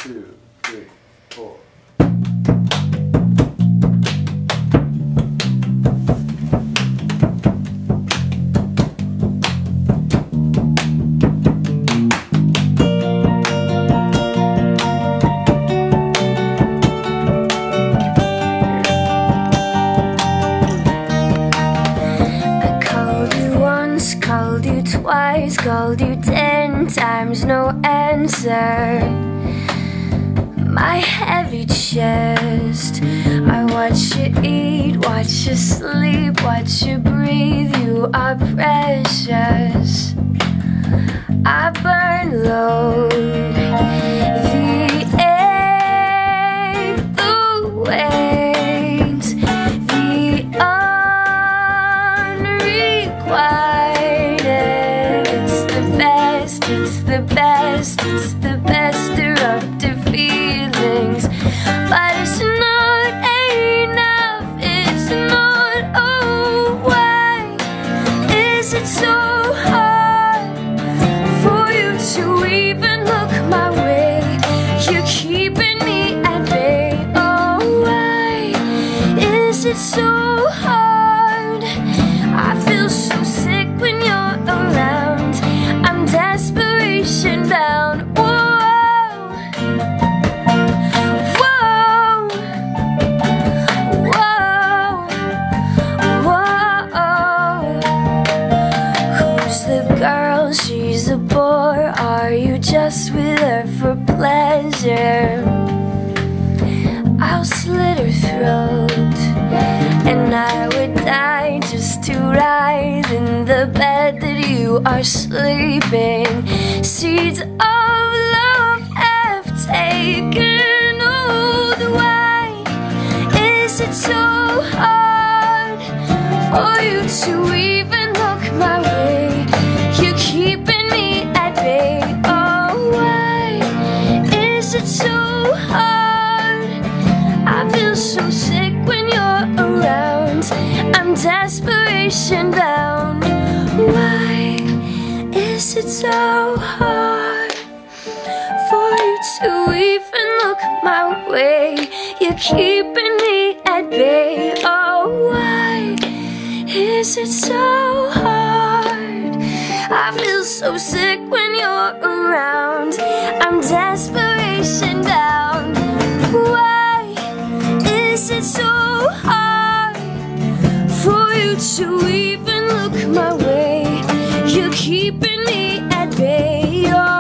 2, 3, 4. Called you twice, called you 10 times, no answer. My heavy chest, I watch you eat, watch you sleep, watch you breathe. You are precious. I burn low. The ache, the weight, the unrequited. It's the best, it's the best eruptive feelings. But it's not enough, it's not. Oh, why is it so hard for you to even look my way? You're keeping me at bay. Oh, why is it so hard? I feel so sick when you're around. I'm desperation bound. Whoa, whoa, whoa, whoa. Who's the girl? She's a bore. Are you just with her for pleasure? I'll slit her throat, and I would die just to writhe in the bed that you are sleeping. Seeds of love have taken hold. Why is it so hard for you to even look my way? You're keeping me at bay. Oh, why is it so hard? I feel so sick when you're around. I'm desperation bound. Why is it so hard for you to even look my way? You're keeping me at bay. Oh, why is it so hard? I feel so sick when you're around. I'm desperation bound. Why is it so hard for you to even look my way? You're keeping me at bay.